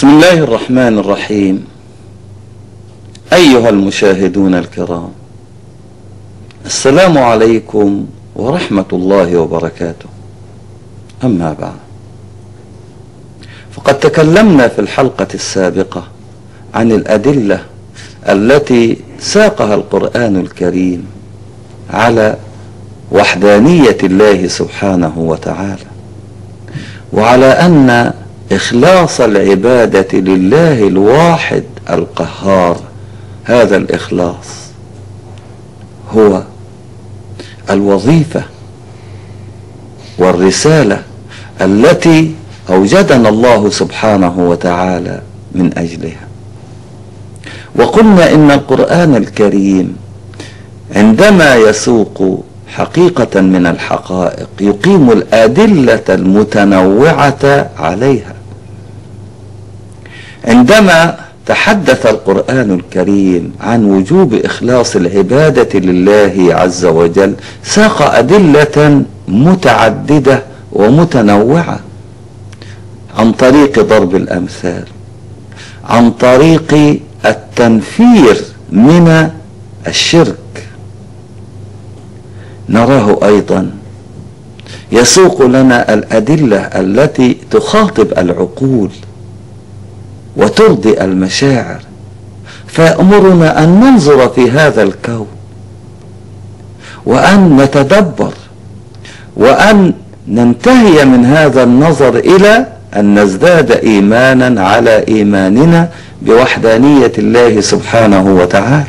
بسم الله الرحمن الرحيم. أيها المشاهدون الكرام، السلام عليكم ورحمة الله وبركاته. أما بعد، فقد تكلمنا في الحلقة السابقة عن الأدلة التي ساقها القرآن الكريم على وحدانية الله سبحانه وتعالى، وعلى أن إخلاص العبادة لله الواحد القهار، هذا الإخلاص هو الوظيفة والرسالة التي أوجدنا الله سبحانه وتعالى من أجلها. وقلنا إن القرآن الكريم عندما يسوق حقيقة من الحقائق يقيم الأدلة المتنوعة عليها. عندما تحدث القرآن الكريم عن وجوب إخلاص العبادة لله عز وجل ساق أدلة متعددة ومتنوعة، عن طريق ضرب الأمثال، عن طريق التنفير من الشرك. نراه أيضا يسوق لنا الأدلة التي تخاطب العقول وترضي المشاعر، فيأمرنا أن ننظر في هذا الكون وأن نتدبر وأن ننتهي من هذا النظر إلى أن نزداد إيمانا على إيماننا بوحدانية الله سبحانه وتعالى.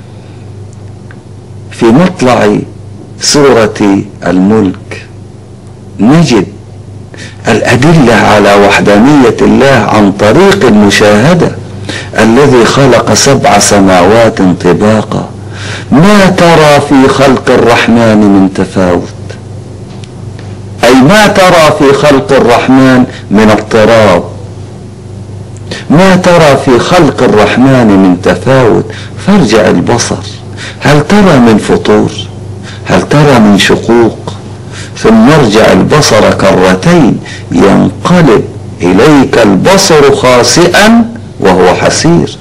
في مطلع سورة الملك نجد الأدلة على وحدانية الله عن طريق المشاهدة. الذي خلق 7 سماوات طباقا ما ترى في خلق الرحمن من تفاوت، أي ما ترى في خلق الرحمن من اضطراب، ما ترى في خلق الرحمن من تفاوت. فارجع البصر، هل ترى من فطور؟ هل ترى من شقوق؟ ثم ارجع البصر كرتين ينقلب إليك البصر خاسئا وهو حسير.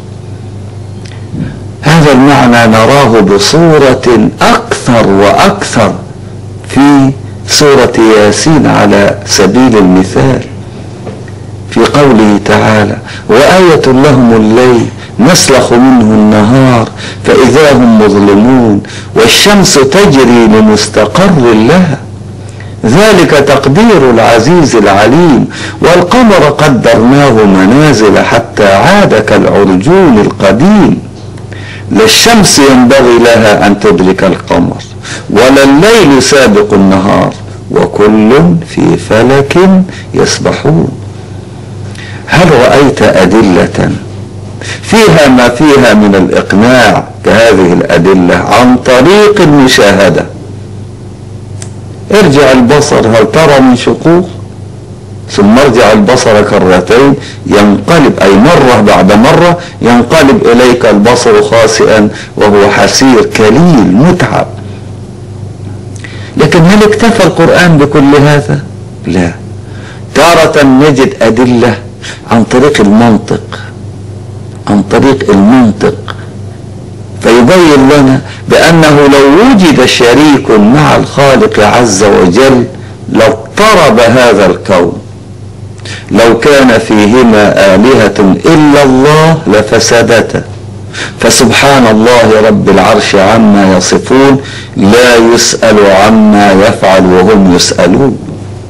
هذا المعنى نراه بصورة أكثر وأكثر في سورة ياسين على سبيل المثال، في قوله تعالى: وآية لهم الليل نسلخ منه النهار فإذا هم مظلمون والشمس تجري لمستقر لها ذلك تقدير العزيز العليم والقمر قدرناه منازل حتى عاد كالعرجون القديم لا الشمس ينبغي لها أن تدرك القمر ولا الليل سابق النهار وكل في فلك يسبحون. هل رأيت أدلة فيها ما فيها من الإقناع كهذه الأدلة عن طريق المشاهدة؟ ارجع البصر، هل ترى من شقوق؟ ثم ارجع البصر كرتين ينقلب، أي مرة بعد مرة ينقلب إليك البصر خاسئا وهو حسير كليل متعب. لكن هل اكتفى القرآن بكل هذا؟ لا، تارة نجد أدلة عن طريق المنطق، عن طريق المنطق، فيبين لنا بأنه لو وجد شريك مع الخالق عز وجل لاضطرب هذا الكون. لو كان فيهما آلهة إلا الله لفسدتا، فسبحان الله رب العرش عما يصفون، لا يسأل عما يفعل وهم يسألون.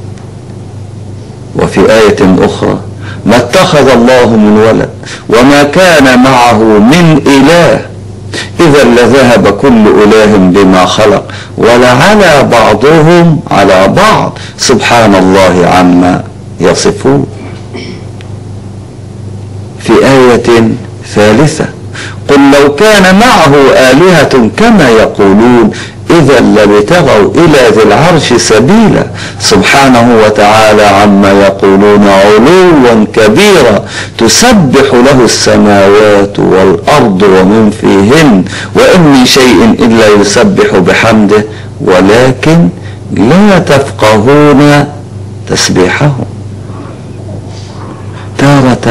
وفي آية أخرى: ما اتخذ الله من ولد وما كان معه من إله إذا لذهب كل إله بما خلق ولعلى بعضهم على بعض سبحان الله عما يصفون. في آية ثالثة: قل لو كان معه آلهة كما يقولون إذا لابتغوا إلى ذي العرش سبيلا سبحانه وتعالى عما يقولون علوا كبيرا تسبح له السماوات والأرض ومن فيهن وإن من شيء إلا يسبح بحمده ولكن لا تفقهون تسبيحهم. تارة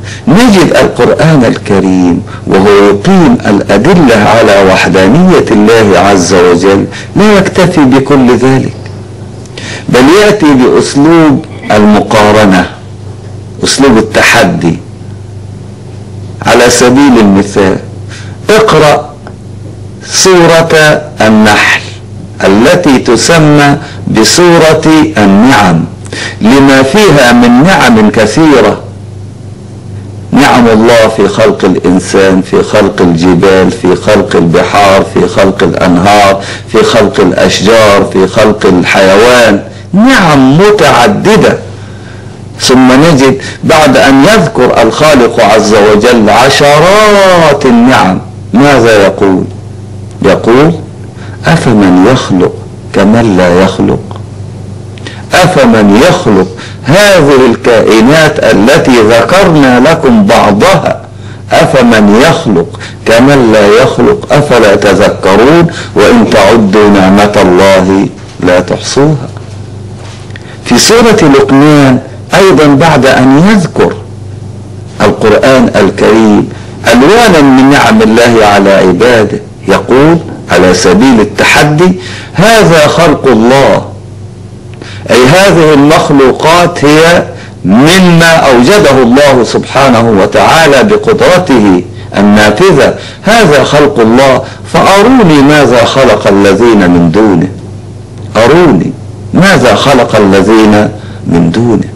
نجد القرآن الكريم وهو يقيم الأدلة على وحدانية الله عز وجل لا يكتفي بكل ذلك، بل يأتي بأسلوب المقارنة، أسلوب التحدي. على سبيل المثال اقرأ سورة النحل التي تسمى بسورة النعم، لما فيها من نعم كثيرة، نعم الله في خلق الإنسان، في خلق الجبال، في خلق البحار، في خلق الأنهار، في خلق الأشجار، في خلق الحيوان، نعم متعددة. ثم نجد بعد أن يذكر الخالق عز وجل عشرات النعم ماذا يقول؟ يقول أفمن يخلق كمن لا يخلق، أفمن يخلق هذه الكائنات التي ذكرنا لكم بعضها، أفمن يخلق كمن لا يخلق أفلا تذكرون وإن تعدوا نعمة الله لا تحصوها. في سورة لقمان أيضا بعد أن يذكر القرآن الكريم ألوانا من نعم الله على عباده يقول على سبيل التحدي هذا خلق الله، أي هذه المخلوقات هي مما أوجده الله سبحانه وتعالى بقدرته النافذة، هذا خلق الله فأروني ماذا خلق الذين من دونه، أروني ماذا خلق الذين من دونه.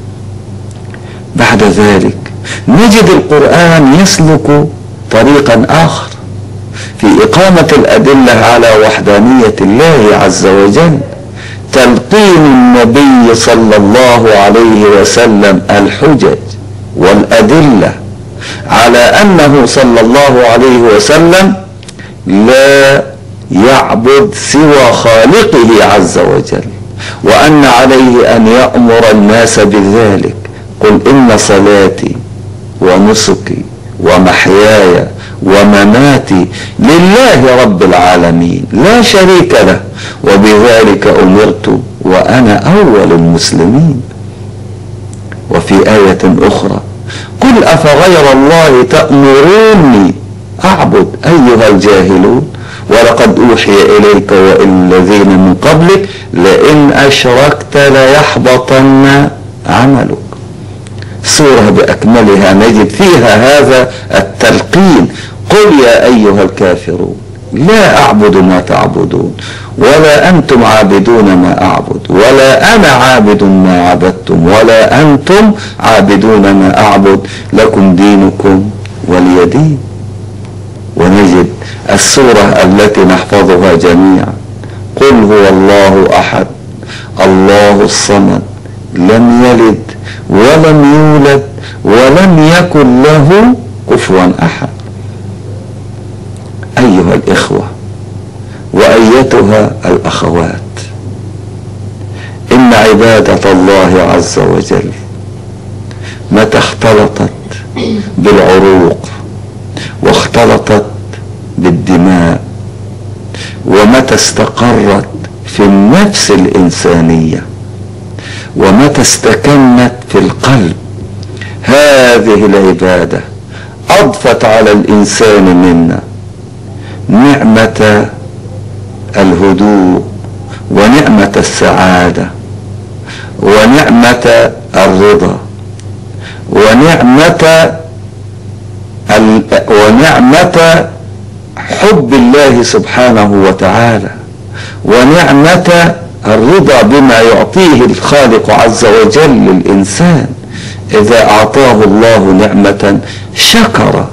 بعد ذلك نجد القرآن يسلك طريقا آخر في إقامة الأدلة على وحدانية الله عز وجل، تلقين النبي صلى الله عليه وسلم الحجج والأدلة على أنه صلى الله عليه وسلم لا يعبد سوى خالقه عز وجل، وأن عليه أن يأمر الناس بذلك. قل إن صلاتي ونسكي ومحياي ومماتي لله رب العالمين لا شريك له وبذلك أمرت وأنا أول المسلمين. وفي آية أخرى قل أفغير الله تأمروني أعبد أيها الجاهلون ولقد أوحي إليك وإلى الذين من قبلك لئن أشركت ليحبطن عملك. سورة بأكملها نجد فيها هذا التلقين، قل يا أيها الكافرون لا أعبد ما تعبدون ولا أنتم عابدون ما أعبد ولا أنا عابد ما عبدتم ولا أنتم عابدون ما أعبد لكم دينكم ولي دين. ونجد السورة التي نحفظها جميعا قل هو الله أحد الله الصمد لم يلد ولم يولد ولم يكن له كفوا أحد. أيها الإخوة وأيتها الأخوات، إن عبادة الله عز وجل متى اختلطت بالعروق واختلطت بالدماء ومتى استقرت في النفس الإنسانية ومتى استكنت في القلب، هذه العبادة أضفت على الإنسان منا نعمة الهدوء ونعمة السعادة ونعمة الرضا ونعمة حب الله سبحانه وتعالى ونعمة الرضا بما يعطيه الخالق عز وجل للإنسان. إذا أعطاه الله نعمة شكر،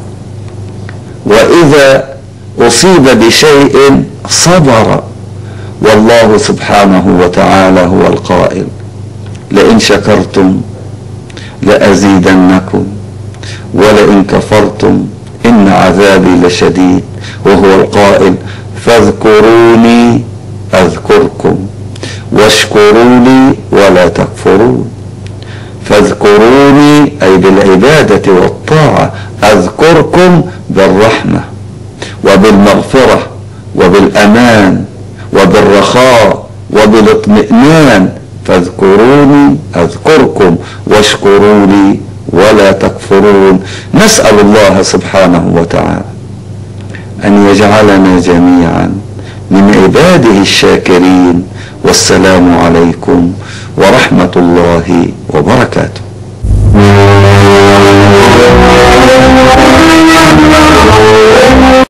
وإذا أصيب بشيء صبر. والله سبحانه وتعالى هو القائل لئن شكرتم لأزيدنكم ولئن كفرتم إن عذابي لشديد. وهو القائل فاذكروني أذكركم واشكروا لي ولا تكفرون. فاذكروني أي بالعبادة والطاعة، أذكركم بالرحمة وبالمغفرة وبالأمان وبالرخاء وبالاطمئنان. فاذكروني أذكركم واشكروا لي ولا تكفرون. نسأل الله سبحانه وتعالى أن يجعلنا جميعا من عباده الشاكرين. والسلام عليكم ورحمة الله وبركاته.